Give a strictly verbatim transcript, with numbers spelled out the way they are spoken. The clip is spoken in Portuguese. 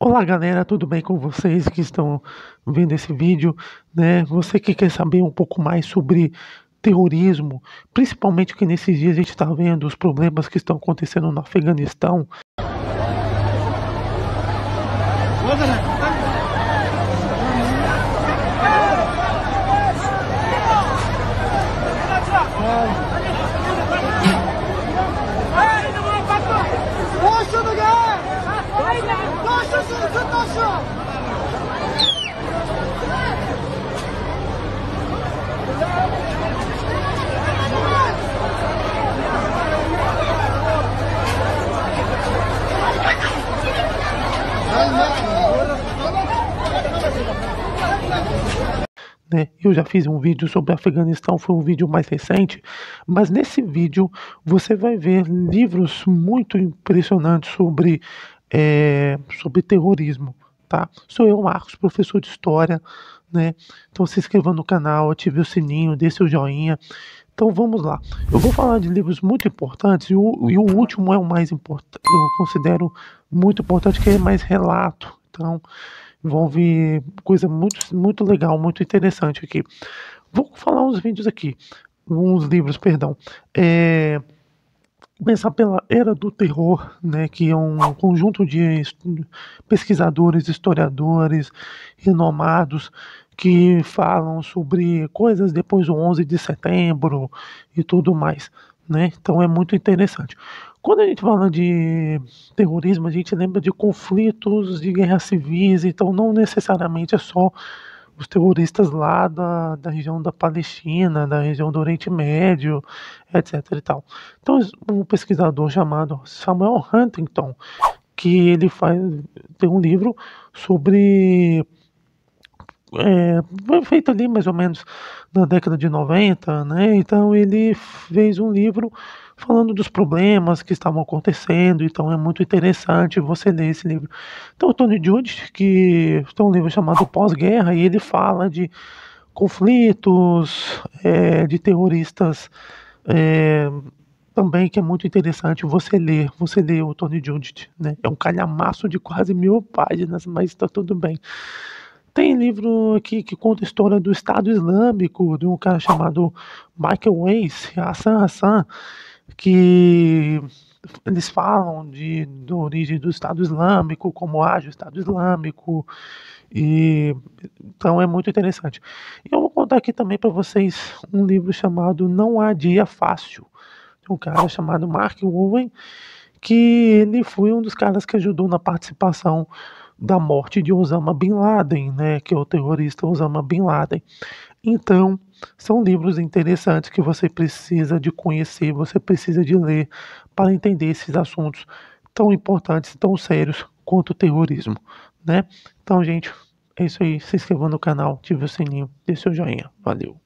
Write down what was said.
Olá galera, tudo bem com vocês que estão vendo esse vídeo, né? Você que quer saber um pouco mais sobre terrorismo, principalmente que nesses dias a gente está vendo os problemas que estão acontecendo no Afeganistão. Né? Eu já fiz um vídeo sobre Afeganistão, foi um vídeo mais recente, mas nesse vídeo você vai ver livros muito impressionantes sobre, é, sobre terrorismo, tá? Sou eu, Marcos, professor de História, né? Então se inscreva no canal, ative o sininho, dê seu joinha. Então vamos lá. Eu vou falar de livros muito importantes e o, e o último é o mais importante, eu considero muito importante, que é mais relato. Então envolve coisa muito, muito legal, muito interessante aqui. Vou falar uns vídeos aqui, uns livros, perdão. É, começar pela Era do Terror, né, que é um conjunto de pesquisadores, historiadores renomados que falam sobre coisas depois do onze de setembro e tudo mais, né? Então é muito interessante. Quando a gente fala de terrorismo, a gente lembra de conflitos, de guerras civis, então não necessariamente é só os terroristas lá da, da região da Palestina, da região do Oriente Médio, etc e tal. Então, um pesquisador chamado Samuel Huntington, que ele faz, tem um livro sobre, é, foi feito ali mais ou menos na década de noventa, né? Então ele fez um livro falando dos problemas que estavam acontecendo, então é muito interessante você ler esse livro. Então o Tony Judt, que tem um livro chamado Pós-Guerra, e ele fala de conflitos, é, de terroristas, é, também, que é muito interessante você ler, você ler o Tony Judt, né? É um calhamaço de quase mil páginas, mas está tudo bem. Tem livro aqui que conta a história do Estado Islâmico, de um cara chamado Michael Weiss, Hassan Hassan, que eles falam de, da origem do Estado Islâmico, como age o Estado Islâmico, e então é muito interessante. E eu vou contar aqui também para vocês um livro chamado Não Há Dia Fácil, de um cara chamado Mark Owen, que ele foi um dos caras que ajudou na participação da morte de Osama Bin Laden, né, que é o terrorista Osama Bin Laden. Então, são livros interessantes que você precisa de conhecer, você precisa de ler para entender esses assuntos tão importantes, tão sérios quanto o terrorismo, né? Então, gente, é isso aí. Se inscreva no canal, ative o sininho, dê seu joinha. Valeu!